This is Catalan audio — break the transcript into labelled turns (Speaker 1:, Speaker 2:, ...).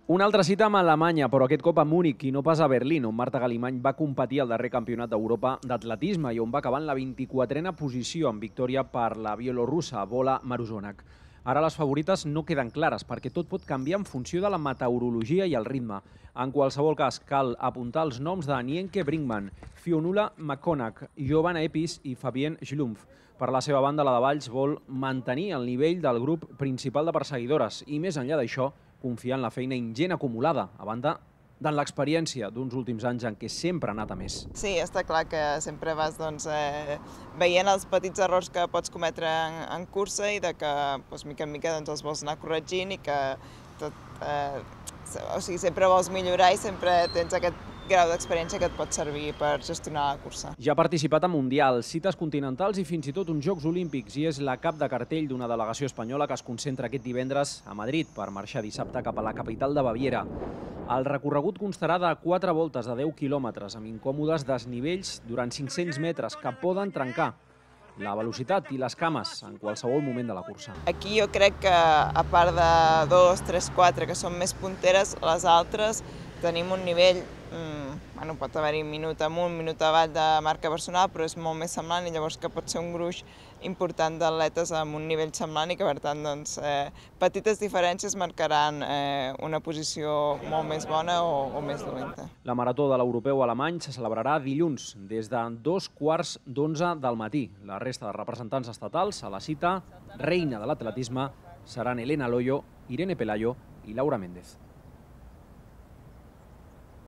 Speaker 1: Una altra cita amb Alemanya, però aquest cop a Múnich i no pas a Berlín, on Marta Galimany va competir al darrer campionat d'Europa d'atletisme i on va acabar en la 24a posició amb victòria per la bielorrussa Vola Maruzonak. Ara les favorites no queden clares perquè tot pot canviar en funció de la meteorologia i el ritme. En qualsevol cas, cal apuntar els noms de Nienke Brinkmann, Fionnuala McCormack, Giovanna Eppes i Fabienne Schlumpf. Per la seva banda, la de Valls vol mantenir el nivell del grup principal de perseguidores i, més enllà d'això, confiar en la feina ingent acumulada, a banda de l'experiència d'uns últims anys en què sempre ha anat a més.
Speaker 2: Sí, està clar que sempre vas veient els petits errors que pots cometre en cursa i de que mica en mica els vols anar corregint i que sempre vols millorar i sempre tens aquest grau d'experiència que et pot servir per gestionar la cursa.
Speaker 1: Ja ha participat a Mundials, cites continentals i fins i tot uns Jocs Olímpics i és la cap de cartell d'una delegació espanyola que es concentra aquest divendres a Madrid per marxar dissabte cap a la capital de Baviera. El recorregut constarà de 4 voltes de 10 quilòmetres amb incòmodes desnivells durant 500 metres que poden trencar la velocitat i les cames en qualsevol moment de la cursa.
Speaker 2: Aquí jo crec que, a part de 2, 3, 4, que són més punteres, les altres tenim un nivell, pot haver-hi minut amunt, minut avall de marca personal, però és molt més semblant i llavors que pot ser un gruix important d'atletes amb un nivell semblant i que, per tant, petites diferències marcaran una posició molt més bona o més dolenta.
Speaker 1: La marató de l'europeu alemany se celebrarà dilluns, des de 2:15 del matí. La resta de representants estatals a la cita reina de l'atletisme seran Elena Loyo, Irene Pelayo i Laura Méndez.